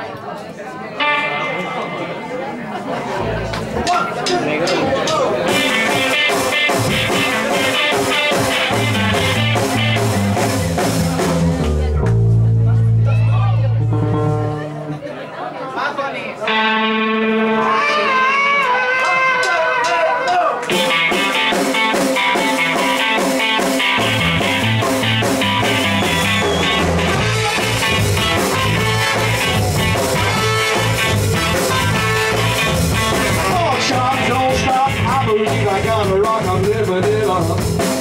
I got a rock, I'm living it up.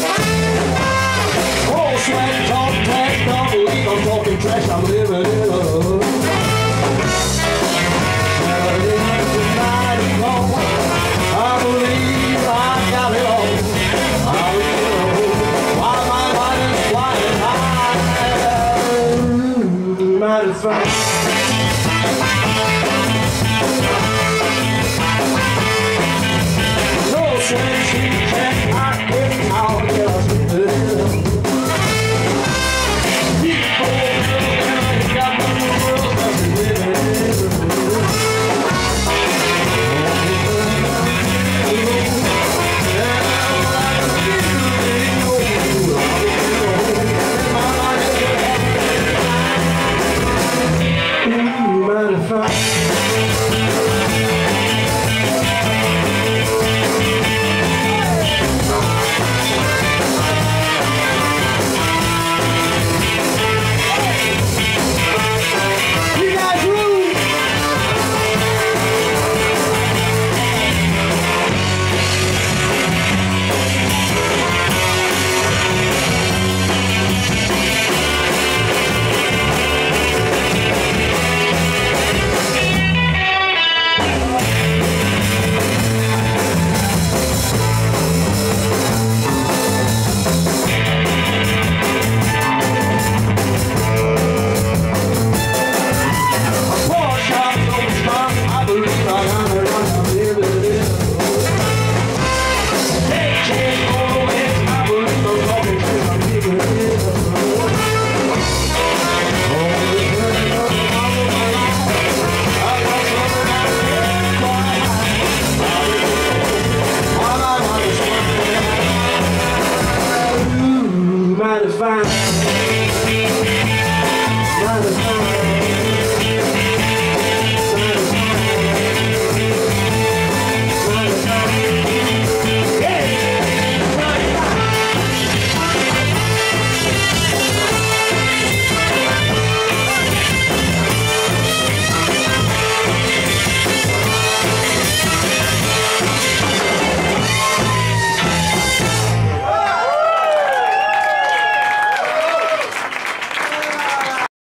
Oh, sweat, talk, trash, don't believe I'm talking trash, I'm living it up. I believe I got it all. I really know why my mind is flying high. Might as well. Matter of fact